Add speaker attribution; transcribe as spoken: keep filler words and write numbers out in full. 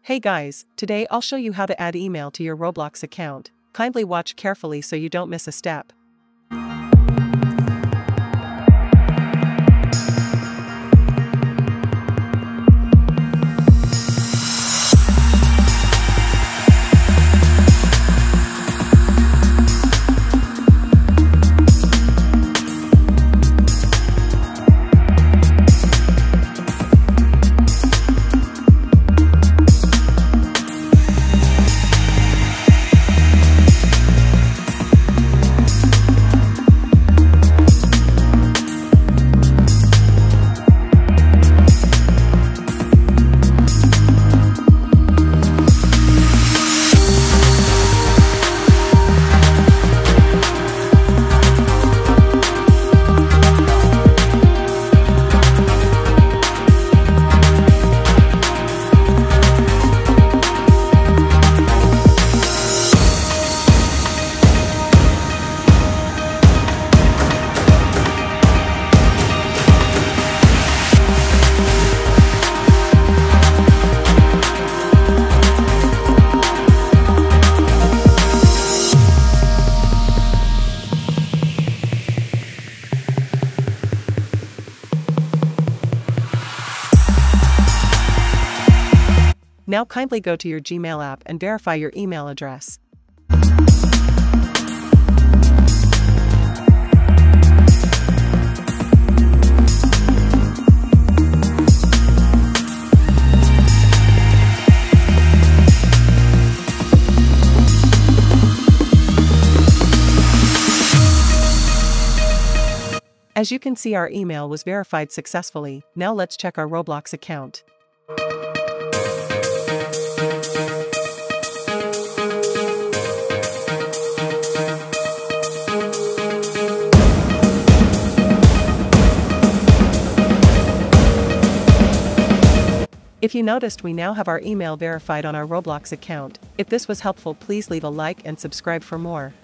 Speaker 1: Hey guys, today I'll show you how to add email to your Roblox account. Kindly watch carefully so you don't miss a step. Now kindly go to your Gmail app and verify your email address. As you can see, our email was verified successfully. Now let's check our Roblox account. If you noticed, we now have our email verified on our Roblox account. If this was helpful, please leave a like and subscribe for more.